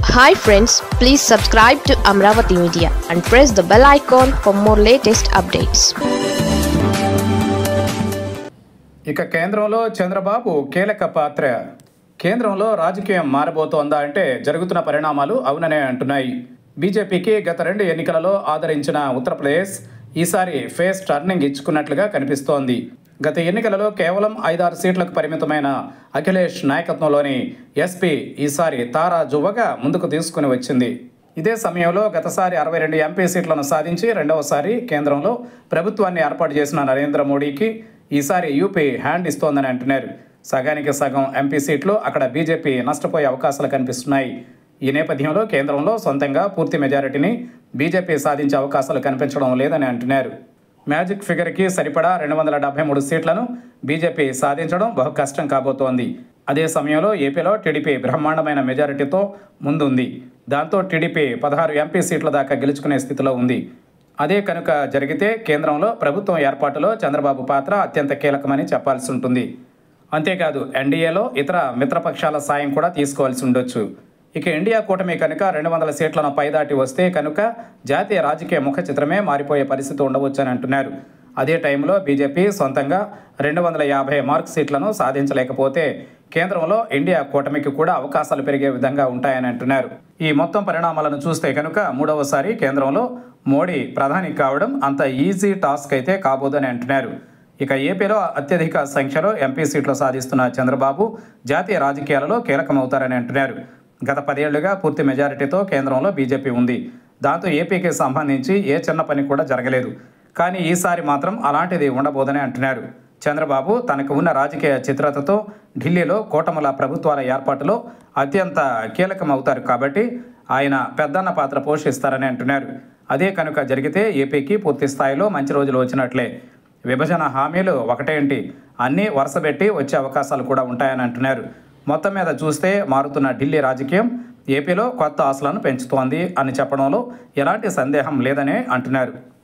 Hi friends, please subscribe to Amravati Media and press the bell icon for more latest updates. ఇక కేంద్రంలో చంద్రబాబు కీలక పాత్ర. కేంద్రంలో రాజకీయం మారబోతోందా అంటే జరుగుతున్న పరిణామాలు అవుననే అంటున్నాయి. బీజేపీకి గత 2 ఎన్నికలలో ఆదరించిన ఉత్తరప్రదేశ్ ఈసారి ఫేస్ టర్నింగ్ ఇచ్చుకున్నట్లుగా కనిపిస్తోంది. గత ఎన్నికలలో కేవలం 5-6 సీట్లకు పరిమితమైన అఖిలేష్ నాయకత్వంలోని ఎస్పీ ఈసారి తారా జువ్వగా ముందుకు తీసుకుని వచ్చింది. ఇదే సమయంలో గతసారి 62 ఎంపీ సీట్లను సాధించి రెండవసారి కేంద్రంలో ప్రభుత్వాన్ని ఏర్పాటు చేసిన నరేంద్ర మోడీకి ఈసారి యూపీ హ్యాండ్ ఇస్తోందని అంటున్నారు. సగానికి సగం ఎంపీ సీట్లు అక్కడ బీజేపీ నష్టపోయే అవకాశాలు కనిపిస్తున్నాయి. ఈ నేపథ్యంలో కేంద్రంలో సొంతంగా పూర్తి మెజారిటీని బీజేపీ సాధించే అవకాశాలు కనిపించడం లేదని అంటున్నారు. మ్యాజిక్ ఫిగర్కి సరిపడా 273 సీట్లను బీజేపీ సాధించడం బహు కష్టం కాబోతోంది. అదే సమయంలో ఏపీలో టీడీపీ బ్రహ్మాండమైన మెజారిటీతో ముందుంది. దాంతో టీడీపీ 16 ఎంపీ సీట్ల దాకా గెలుచుకునే స్థితిలో ఉంది. అదే కనుక జరిగితే కేంద్రంలో ప్రభుత్వం ఏర్పాటులో చంద్రబాబు పాత్ర అత్యంత కీలకమని చెప్పాల్సి ఉంటుంది. అంతేకాదు ఎన్డీఏలో ఇతర మిత్రపక్షాల సాయం కూడా తీసుకోవాల్సి ఉండొచ్చు. ఇక ఇండియా కూటమి కనుక 200 సీట్లను పైదాటి వస్తే కనుక జాతీయ రాజకీయ ముఖ చిత్రమే మారిపోయే పరిస్థితి ఉండవచ్చని అంటున్నారు. అదే టైంలో బీజేపీ సొంతంగా 250 మార్క్ సీట్లను సాధించలేకపోతే కేంద్రంలో ఇండియా కూటమికి కూడా అవకాశాలు పెరిగే విధంగా ఉంటాయని అంటున్నారు. ఈ మొత్తం పరిణామాలను చూస్తే కనుక మూడవసారి కేంద్రంలో మోడీ ప్రధాని కావడం అంత ఈజీ టాస్క్ అయితే కాబోదని అంటున్నారు. ఇక ఏపీలో అత్యధిక సంఖ్యలో ఎంపీ సీట్లు సాధిస్తున్న చంద్రబాబు జాతీయ రాజకీయాలలో కీలకమవుతారని అంటున్నారు. గత 10 ఏళ్లుగా పూర్తి మెజారిటీతో కేంద్రంలో బీజేపీ ఉంది. దాంతో ఏపీకి సంబంధించి ఏ చిన్న పని కూడా జరగలేదు. కానీ ఈసారి మాత్రం అలాంటిది ఉండబోదని అంటున్నారు. చంద్రబాబు తనకు ఉన్న రాజకీయ చిత్రతతో ఢిల్లీలో కూటముల ప్రభుత్వాల ఏర్పాటులో అత్యంత కీలకమవుతారు కాబట్టి ఆయన పెద్దన్న పాత్ర పోషిస్తారని అంటున్నారు. అదే కనుక జరిగితే ఏపీకి పూర్తి స్థాయిలో మంచి రోజులు వచ్చినట్లే. విభజన హామీలు ఒకటేంటి అన్నీ వరుసపెట్టి వచ్చే అవకాశాలు కూడా ఉంటాయని అంటున్నారు. మొత్తం మీద చూస్తే మారుతున్న ఢిల్లీ రాజకీయం ఏపీలో కొత్త ఆశలను పెంచుతోంది అని చెప్పడంలో ఎలాంటి సందేహం లేదని అంటున్నారు.